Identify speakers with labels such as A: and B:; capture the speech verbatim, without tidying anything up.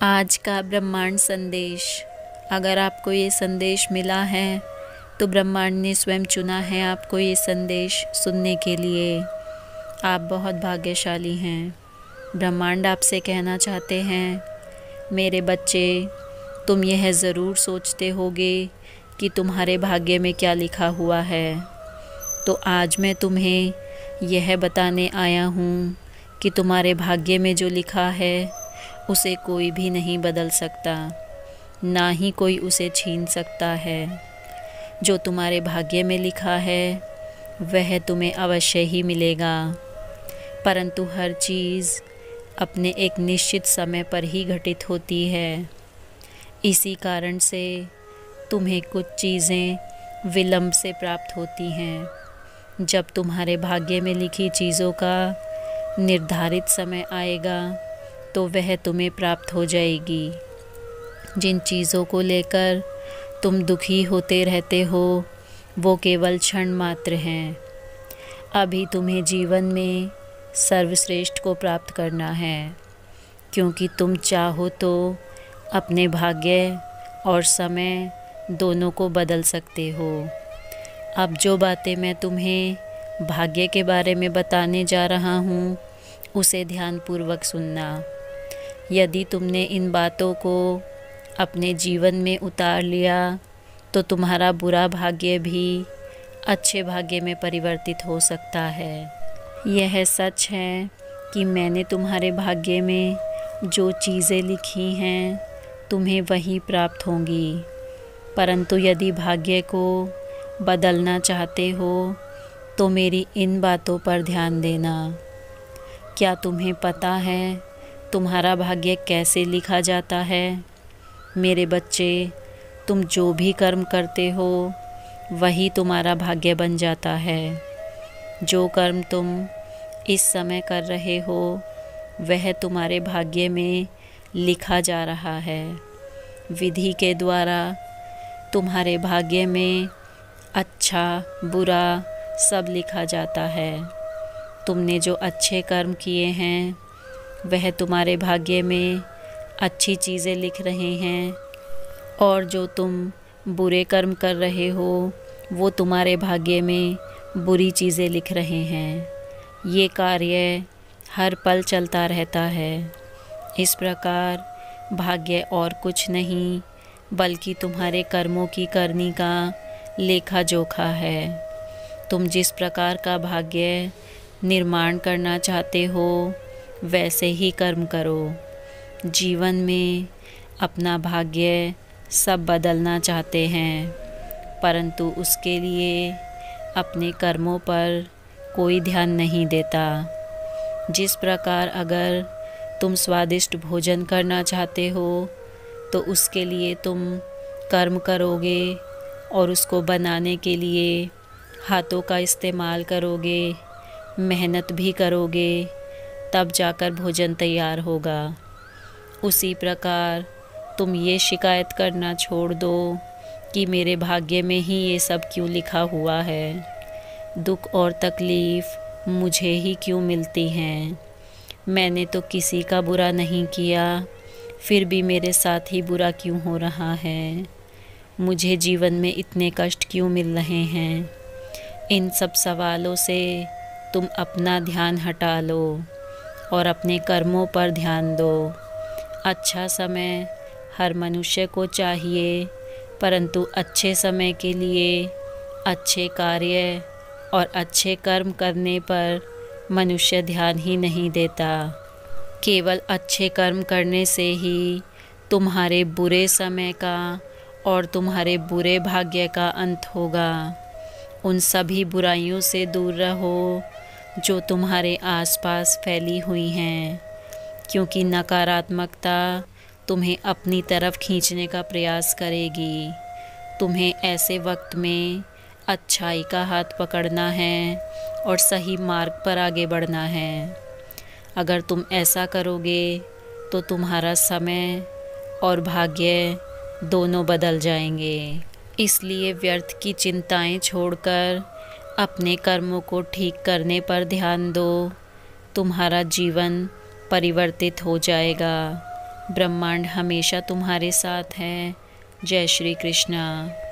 A: आज का ब्रह्मांड संदेश। अगर आपको ये संदेश मिला है तो ब्रह्मांड ने स्वयं चुना है आपको ये संदेश सुनने के लिए। आप बहुत भाग्यशाली हैं। ब्रह्मांड आपसे कहना चाहते हैं, मेरे बच्चे, तुम यह ज़रूर सोचते होगे कि तुम्हारे भाग्य में क्या लिखा हुआ है। तो आज मैं तुम्हें यह बताने आया हूँ कि तुम्हारे भाग्य में जो लिखा है उसे कोई भी नहीं बदल सकता, ना ही कोई उसे छीन सकता है। जो तुम्हारे भाग्य में लिखा है वह तुम्हें अवश्य ही मिलेगा, परंतु हर चीज़ अपने एक निश्चित समय पर ही घटित होती है। इसी कारण से तुम्हें कुछ चीज़ें विलंब से प्राप्त होती हैं। जब तुम्हारे भाग्य में लिखी चीज़ों का निर्धारित समय आएगा तो वह तुम्हें प्राप्त हो जाएगी। जिन चीज़ों को लेकर तुम दुखी होते रहते हो वो केवल क्षण मात्र हैं। अभी तुम्हें जीवन में सर्वश्रेष्ठ को प्राप्त करना है, क्योंकि तुम चाहो तो अपने भाग्य और समय दोनों को बदल सकते हो। अब जो बातें मैं तुम्हें भाग्य के बारे में बताने जा रहा हूँ उसे ध्यानपूर्वक सुनना। यदि तुमने इन बातों को अपने जीवन में उतार लिया तो तुम्हारा बुरा भाग्य भी अच्छे भाग्य में परिवर्तित हो सकता है। यह सच है कि मैंने तुम्हारे भाग्य में जो चीज़ें लिखी हैं तुम्हें वही प्राप्त होंगी, परंतु यदि भाग्य को बदलना चाहते हो तो मेरी इन बातों पर ध्यान देना। क्या तुम्हें पता है तुम्हारा भाग्य कैसे लिखा जाता है? मेरे बच्चे, तुम जो भी कर्म करते हो वही तुम्हारा भाग्य बन जाता है। जो कर्म तुम इस समय कर रहे हो वह तुम्हारे भाग्य में लिखा जा रहा है। विधि के द्वारा तुम्हारे भाग्य में अच्छा बुरा सब लिखा जाता है। तुमने जो अच्छे कर्म किए हैं वह तुम्हारे भाग्य में अच्छी चीज़ें लिख रहे हैं, और जो तुम बुरे कर्म कर रहे हो वो तुम्हारे भाग्य में बुरी चीज़ें लिख रहे हैं। ये कार्य हर पल चलता रहता है। इस प्रकार भाग्य और कुछ नहीं बल्कि तुम्हारे कर्मों की करनी का लेखा जोखा है। तुम जिस प्रकार का भाग्य निर्माण करना चाहते हो वैसे ही कर्म करो। जीवन में अपना भाग्य सब बदलना चाहते हैं, परंतु उसके लिए अपने कर्मों पर कोई ध्यान नहीं देता। जिस प्रकार अगर तुम स्वादिष्ट भोजन करना चाहते हो तो उसके लिए तुम कर्म करोगे और उसको बनाने के लिए हाथों का इस्तेमाल करोगे, मेहनत भी करोगे, तब जाकर भोजन तैयार होगा। उसी प्रकार तुम ये शिकायत करना छोड़ दो कि मेरे भाग्य में ही ये सब क्यों लिखा हुआ है, दुख और तकलीफ़ मुझे ही क्यों मिलती हैं, मैंने तो किसी का बुरा नहीं किया फिर भी मेरे साथ ही बुरा क्यों हो रहा है, मुझे जीवन में इतने कष्ट क्यों मिल रहे हैं। इन सब सवालों से तुम अपना ध्यान हटा लो और अपने कर्मों पर ध्यान दो। अच्छा समय हर मनुष्य को चाहिए, परंतु अच्छे समय के लिए अच्छे कार्य और अच्छे कर्म करने पर मनुष्य ध्यान ही नहीं देता। केवल अच्छे कर्म करने से ही तुम्हारे बुरे समय का और तुम्हारे बुरे भाग्य का अंत होगा। उन सभी बुराइयों से दूर रहो जो तुम्हारे आसपास फैली हुई हैं, क्योंकि नकारात्मकता तुम्हें अपनी तरफ खींचने का प्रयास करेगी। तुम्हें ऐसे वक्त में अच्छाई का हाथ पकड़ना है और सही मार्ग पर आगे बढ़ना है। अगर तुम ऐसा करोगे तो तुम्हारा समय और भाग्य दोनों बदल जाएंगे। इसलिए व्यर्थ की चिंताएं छोड़कर अपने कर्मों को ठीक करने पर ध्यान दो। तुम्हारा जीवन परिवर्तित हो जाएगा। ब्रह्मांड हमेशा तुम्हारे साथ है। जय श्री कृष्णा।